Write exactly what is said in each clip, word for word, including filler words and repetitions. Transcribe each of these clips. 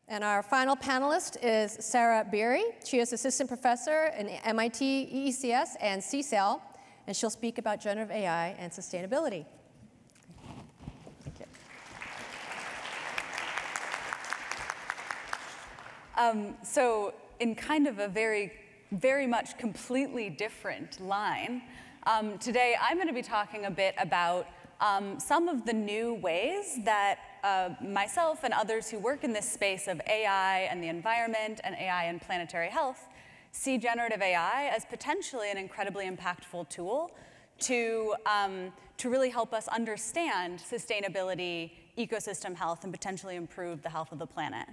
And our final panelist is Sara Beery. She is assistant professor in M I T E E C S and C S A I L, and she'll speak about generative A I and sustainability. Thank you. Um, so in kind of a very, very much completely different line, um, today I'm going to be talking a bit about um, some of the new ways that uh, myself and others who work in this space of A I and the environment and A I and planetary health see generative A I as potentially an incredibly impactful tool to, um, to really help us understand sustainability, ecosystem health, and potentially improve the health of the planet.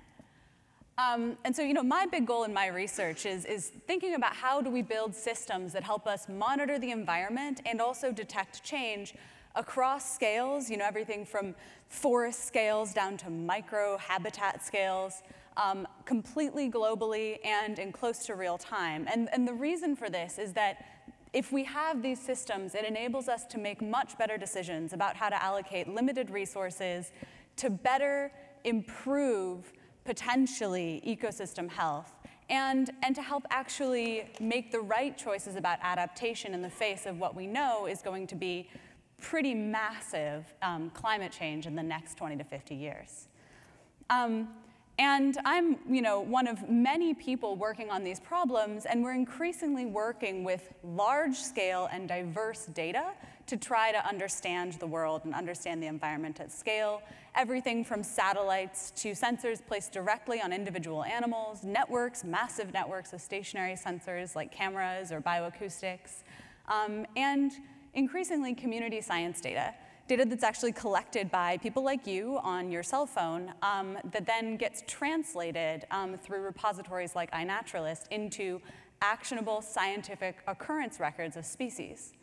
Um, and so, you know, my big goal in my research is, is thinking about how do we build systems that help us monitor the environment and also detect change across scales, you know, everything from forest scales down to micro habitat scales, um, completely globally and in close to real time. And, and the reason for this is that if we have these systems, it enables us to make much better decisions about how to allocate limited resources to better improve potentially ecosystem health, and, and to help actually make the right choices about adaptation in the face of what we know is going to be pretty massive um, climate change in the next twenty to fifty years. Um, and I'm you know, one of many people working on these problems, and we're increasingly working with large-scale and diverse data to try to understand the world and understand the environment at scale. Everything from satellites to sensors placed directly on individual animals, networks, massive networks of stationary sensors like cameras or bioacoustics, um, and increasingly community science data, data that's actually collected by people like you on your cell phone um, that then gets translated um, through repositories like iNaturalist into actionable scientific occurrence records of species.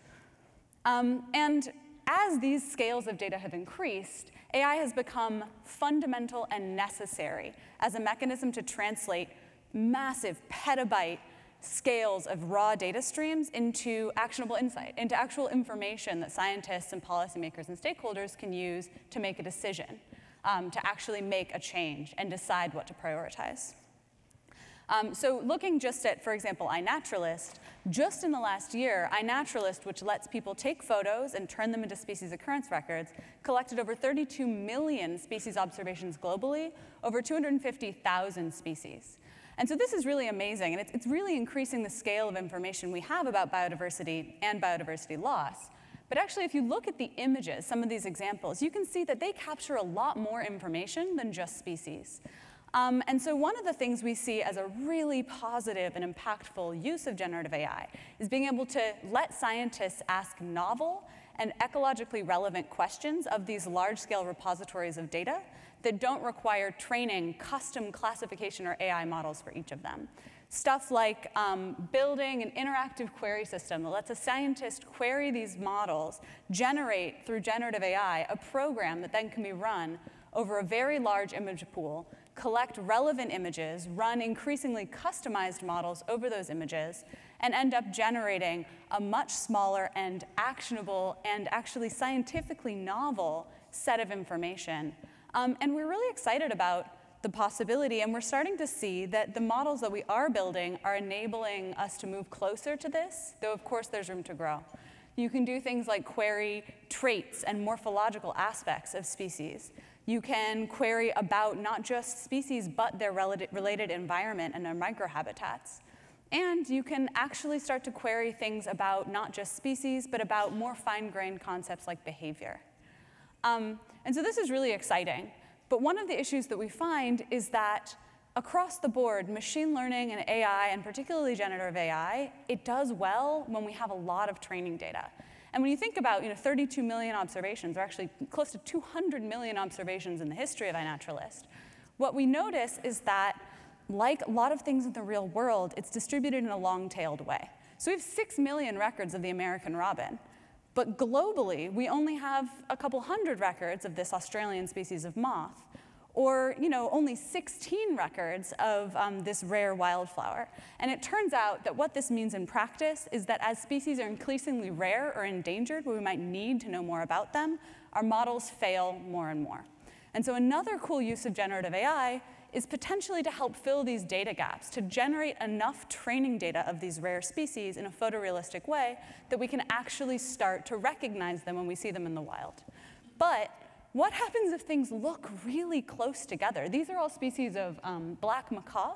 Um, and as these scales of data have increased, A I has become fundamental and necessary as a mechanism to translate massive petabyte scales of raw data streams into actionable insight, into actual information that scientists and policymakers and stakeholders can use to make a decision, um, to actually make a change and decide what to prioritize. Um, so looking just at, for example, iNaturalist, just in the last year, iNaturalist, which lets people take photos and turn them into species occurrence records, collected over thirty-two million species observations globally, over two hundred fifty thousand species. And so this is really amazing, and it's, it's really increasing the scale of information we have about biodiversity and biodiversity loss. But actually, if you look at the images, some of these examples, you can see that they capture a lot more information than just species. Um, and so one of the things we see as a really positive and impactful use of generative A I is being able to let scientists ask novel and ecologically relevant questions of these large-scale repositories of data that don't require training custom classification or A I models for each of them. Stuff like um, building an interactive query system that lets a scientist query these models, generate through generative A I a program that then can be run over a very large image pool, collect relevant images, run increasingly customized models over those images, and end up generating a much smaller and actionable and actually scientifically novel set of information. Um, and we're really excited about the possibility, and we're starting to see that the models that we are building are enabling us to move closer to this, though of course there's room to grow. You can do things like query traits and morphological aspects of species. You can query about not just species, but their related environment and their microhabitats. And you can actually start to query things about not just species, but about more fine-grained concepts like behavior. Um, and so this is really exciting. But one of the issues that we find is that across the board, machine learning and A I, and particularly generative A I, it does well when we have a lot of training data. And when you think about you know, thirty-two million observations, or actually close to two hundred million observations in the history of iNaturalist, what we notice is that, like a lot of things in the real world, it's distributed in a long-tailed way. So we have six million records of the American robin. But globally, we only have a couple hundred records of this Australian species of moth, or you know, only sixteen records of um, this rare wildflower. And it turns out that what this means in practice is that as species are increasingly rare or endangered, where we might need to know more about them, our models fail more and more. And so another cool use of generative A I is potentially to help fill these data gaps, to generate enough training data of these rare species in a photorealistic way that we can actually start to recognize them when we see them in the wild. But what happens if things look really close together? These are all species of um, black macaque.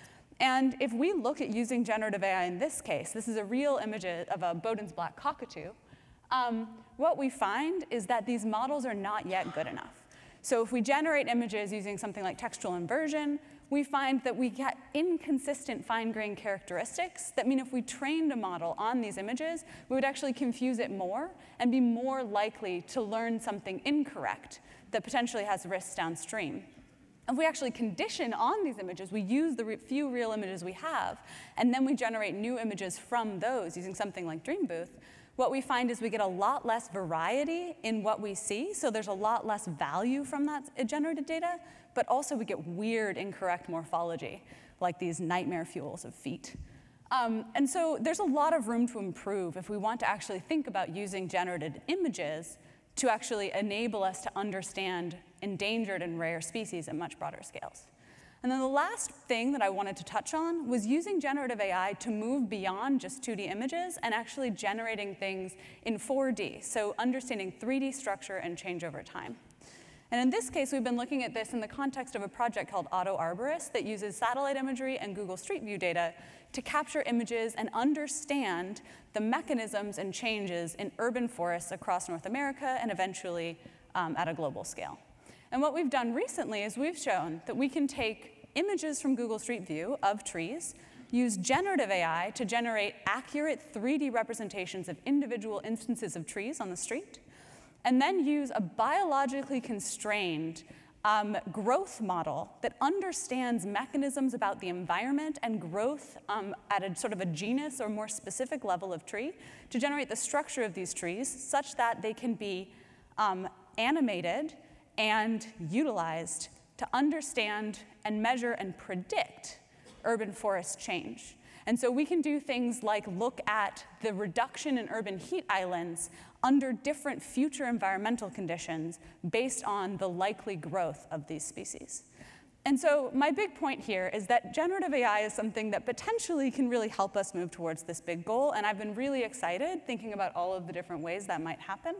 And if we look at using generative A I in this case, this is a real image of a Bowden's black cockatoo, um, what we find is that these models are not yet good enough. So if we generate images using something like textual inversion, we find that we get inconsistent fine-grained characteristics that mean if we trained a model on these images, we would actually confuse it more and be more likely to learn something incorrect that potentially has risks downstream. If we actually condition on these images, we use the re few real images we have, and then we generate new images from those using something like Dream Booth, what we find is we get a lot less variety in what we see, so there's a lot less value from that generated data, but also we get weird, incorrect morphology, like these nightmare fuels of feet. Um, and so there's a lot of room to improve if we want to actually think about using generated images to actually enable us to understand endangered and rare species at much broader scales. And then the last thing that I wanted to touch on was using generative A I to move beyond just two D images and actually generating things in four D, so understanding three D structure and change over time. And in this case, we've been looking at this in the context of a project called Auto Arborist that uses satellite imagery and Google Street View data to capture images and understand the mechanisms and changes in urban forests across North America and eventually um, at a global scale. And what we've done recently is we've shown that we can take images from Google Street View of trees, use generative A I to generate accurate three D representations of individual instances of trees on the street, and then use a biologically constrained um, growth model that understands mechanisms about the environment and growth um, at a sort of a genus or more specific level of tree to generate the structure of these trees such that they can be um, animated and utilized to understand and measure and predict urban forest change. And so we can do things like look at the reduction in urban heat islands under different future environmental conditions based on the likely growth of these species. And so my big point here is that generative A I is something that potentially can really help us move towards this big goal, and I've been really excited thinking about all of the different ways that might happen.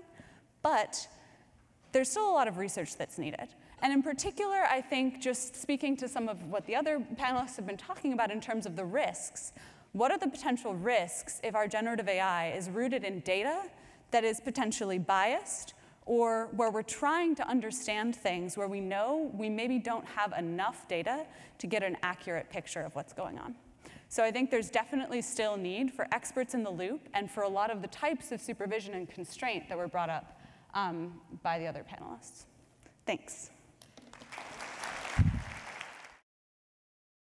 But there's still a lot of research that's needed. And in particular, I think just speaking to some of what the other panelists have been talking about in terms of the risks, what are the potential risks if our generative A I is rooted in data that is potentially biased, or where we're trying to understand things where we know we maybe don't have enough data to get an accurate picture of what's going on. So I think there's definitely still need for experts in the loop and for a lot of the types of supervision and constraint that were brought up Um, by the other panelists. Thanks.